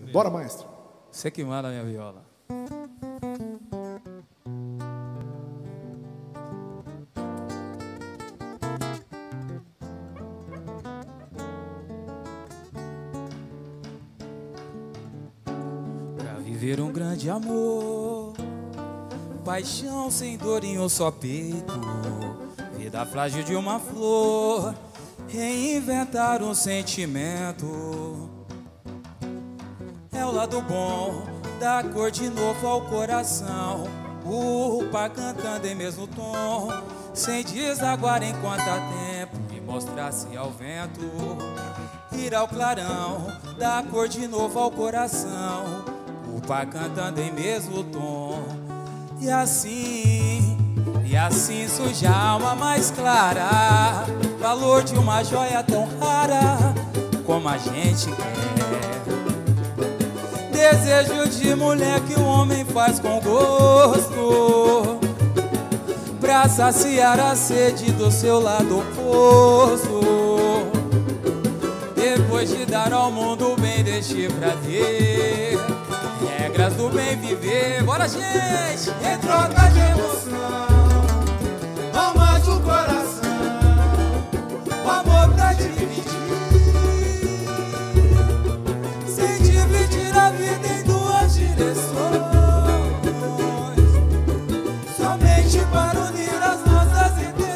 Bora, maestro. Você que manda a minha viola. Pra viver um grande amor, paixão sem dor em um só peito, vida frágil de uma flor, reinventar um sentimento. É o lado bom da cor de novo ao coração, o pai cantando em mesmo tom, sem desaguar enquanto há tempo, e mostrar-se ao vento, ir ao clarão, da cor de novo ao coração, o pai cantando em mesmo tom. E assim surge a alma mais clara, valor de uma joia tão rara como a gente quer. Desejo de mulher que o homem faz com gosto, pra saciar a sede do seu lado oposto. Depois de dar ao mundo o bem deste prazer, regras do bem viver. Bora, gente! Em troca de emoção, alma do coração, o amor pra dividir, sem dividir a vida em duas direções, somente para unir as nossas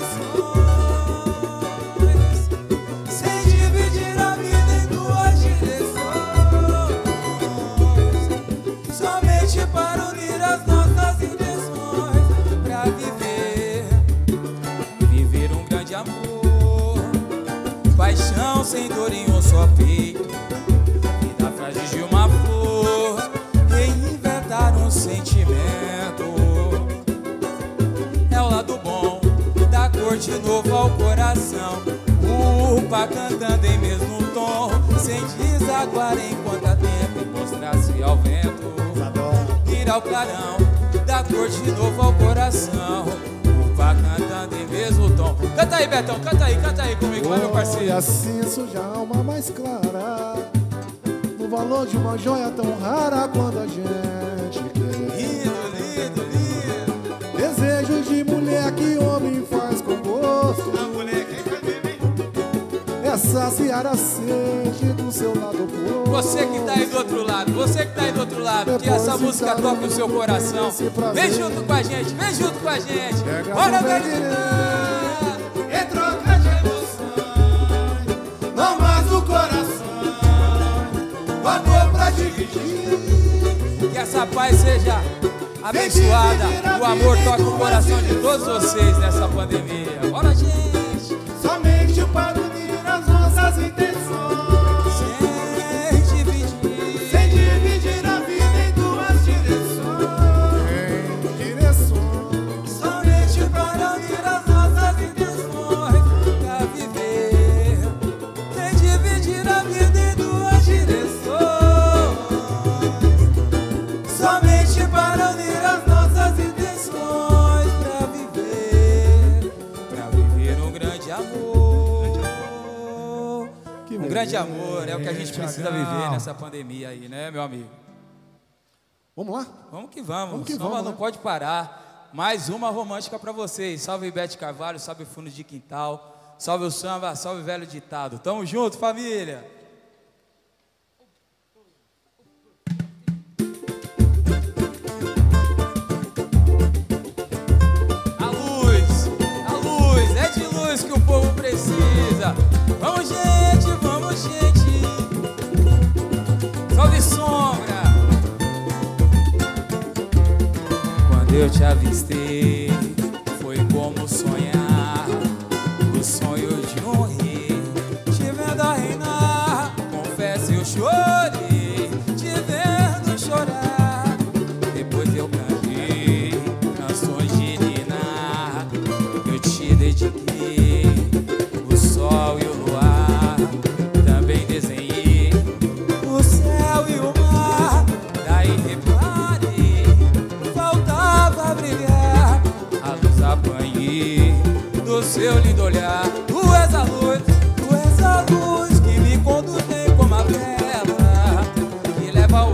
intenções. sem dividir a vida em duas direções, Somente para unir as nossas intenções, pra viver um grande amor, paixão sem dor em um só peito, vida frágil de uma flor, reinventar um sentimento. É o lado bom da cor de novo ao coração, o pai cantando em mesmo tom, sem desaguar enquanto há tempo, e mostrar-se ao vento, ir ao clarão, da cor de novo ao coração, o pai cantando em mesmo tom. Canta aí, Betão, canta aí comigo, vai, meu E parceiro. assim surge a alma mais clara, no valor de uma joia tão rara quando a gente quer. Lindo, lindo, lindo. Desejo de mulher que homem faz com gosto, a mulher que vai beber. é saciar a sede do seu lado oposto. Você que tá aí do outro lado, você que tá aí do outro lado, que essa música toque o seu coração. Vem junto com a gente, vem junto com a gente. Bora, Belinha! Em troca de emoções, almas do coração, o amor pra dividir, Que essa paz seja abençoada, o amor toque o coração de todos vocês nessa pandemia. Bora, gente! somente para unir as nossas intenções, Sem dividir, sem dividir a vida em duas direções, somente para unir as nossas intenções, pra viver. Sem dividir a vida em duas direções, somente para unir as nossas intenções, pra viver um grande amor. Um grande amor é o que a gente precisa viver nessa pandemia aí, né, meu amigo? Vamos lá? Vamos que vamos, Vamos que o samba vamos, não né? pode parar. Mais uma romântica pra vocês. Salve Ivete Carvalho, salve Fundo de Quintal, salve o samba, salve velho ditado. Tamo junto, família! A luz, é de luz que o povo precisa. Vamos, gente, vamos, gente. Salve sombra. Quando eu te avistei, foi como sonhar o sonho de um rei, te vendo a reinar. Confesso, eu chorei, te vendo chorar. Depois eu cantei canções de ninar, eu te dediquei o sol e o luar. Também desenhei o céu e o mar. Daí reparei, faltava brilhar.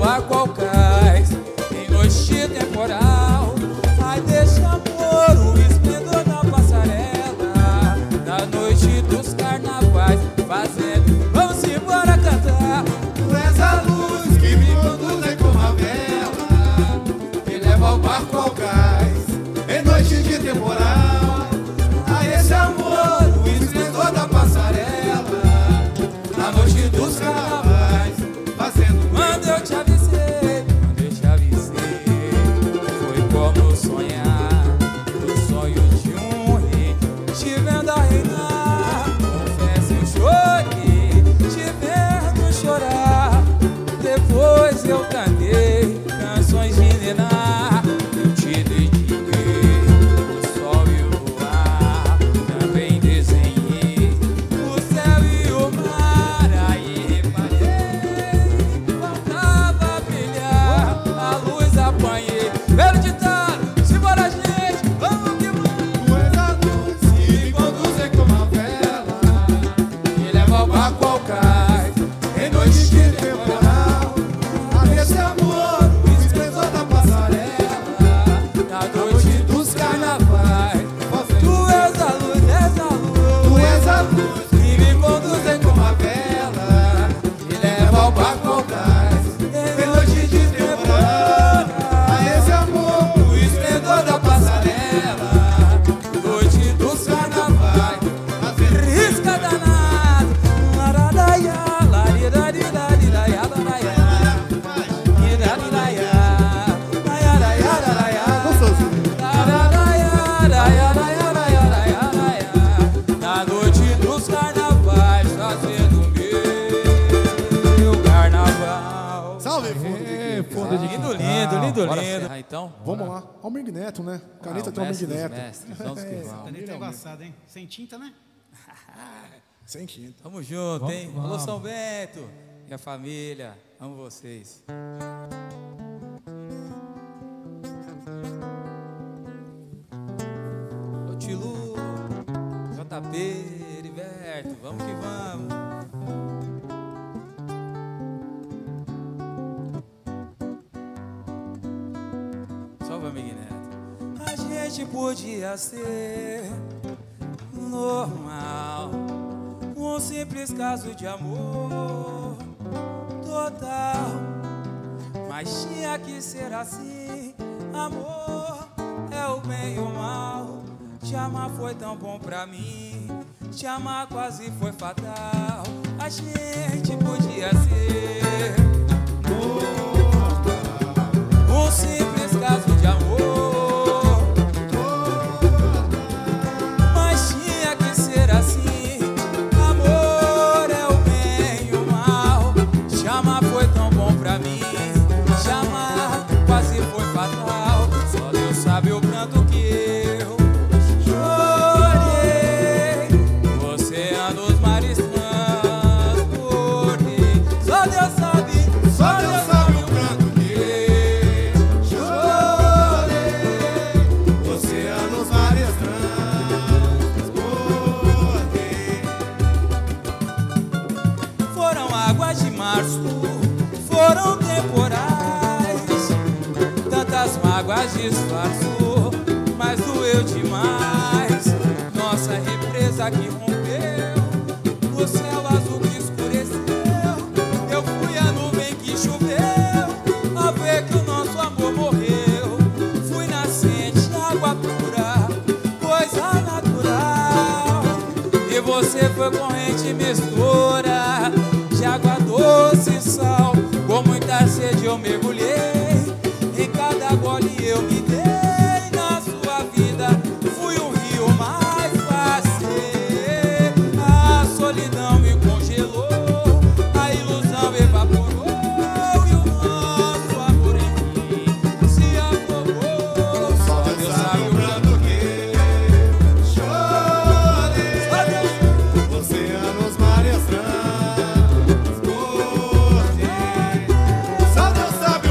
barco ao cais, em noite temporal. Ai, deixa amor, o esplendor da passarela, na noite dos carnavais, fazendo, vamos embora cantar. Tu és a luz que me conduz como a vela, que leva o barco ao cais, em noite de temporal. A esse amor, o esplendor da passarela, na noite dos carnavais, fazendo. Quando eu te avisei, foi como sonhar, o sonho de um rei, te vendo a reinar. Confesso, eu chorei, te vendo chorar. Depois eu cantei canções de ninar. Eu te dediquei o sol e o luar, também desenhei o céu e o mar. Aí reparei, faltava brilhar, a luz apanhei. Velho ditado, simbora gente, vamos que vamos. Tu és a luz que me conduz como a vela, E leva o barco ao cais, em noite de temporal. A esse amor, o esplendor da passarela, na noite dos carnavais. fazendo. Tu és a luz, és a luz, Tu és a luz que me conduz como a vela, e leva o barco ao cais, em noite de temporal. A esse amor, o esplendor da passarela, noite dos carnavais. fazendo. Risca danado, laradaia, laridaridaridaiá, laraia, iradiraia, laiaraiaraiá, laradaia, laiaraiaraiá, na noite dos carnavais, fazendo meu carnaval. Salve, fundo de Lindo, lindo, lindo, Bora lindo. encerrar, então? Vamos lá. Almir Neto, né? Caneta Ah, de o Almir mestre dos Neto. mestres, vamos que vamos. Caneta é embaçada, hein? Sem tinta, né? Sem tinta. Tamo junto, hein? Vamos. Alô, São Bento, minha família, amo vocês. Ô, Tilu, JP, Heriberto, vamos que vamos. Salve, amigo Neto. A gente podia ser normal, um simples caso de amor total, mas tinha que ser assim. Amor é o bem e o mal. Te amar foi tão bom pra mim, te amar quase foi fatal. A gente podia ser um simples caso de amor, mas tinha que ser assim. Amor é o bem e o mal. Te amar foi tão bom pra mim, te amar quase foi fatal. Só Deus sabe o pranto que eu chorei, oceanos, mares transportei. Só Deus sabe o pranto que eu Chorei, oceanos, mares transportei. Foram águas de março, foram temporais, tantas mágoas disfarçou, mas doeu demais. Nossa represa que rompeu, o céu azul que escureceu. Eu fui a nuvem que choveu, a ver que o nosso amor morreu. Fui nascente, água pura, coisa natural, e você foi corrente mistura de água doce e sal. Com muita sede eu mergulhei, em cada gole eu me dei. Na sua vida fui um rio, mas passei. A solidão me congelou, a ilusão evaporou, e o nosso amor enfim se afogou. Só Deus sabe o pranto que Chorei, só Deus. oceanos, mares transportei. Só Deus sabe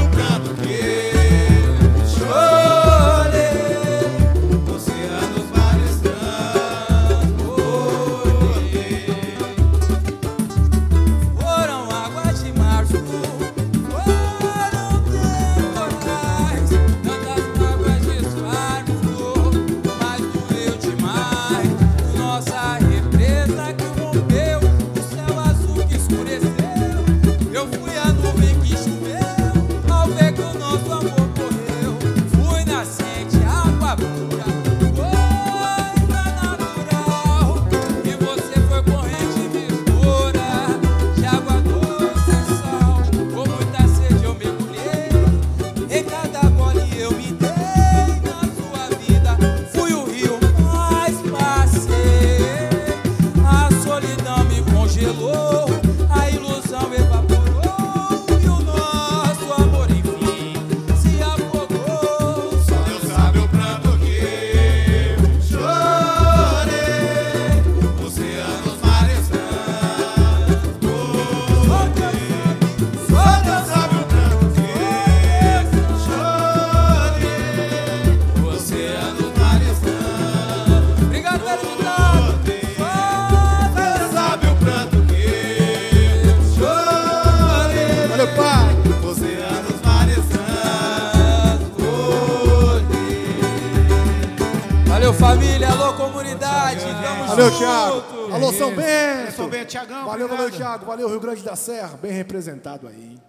Valeu, Thiago. Alô, São Bento. São Bento, Thiagão. Valeu, obrigado. Thiago. Valeu, Rio Grande da Serra. Bem representado aí.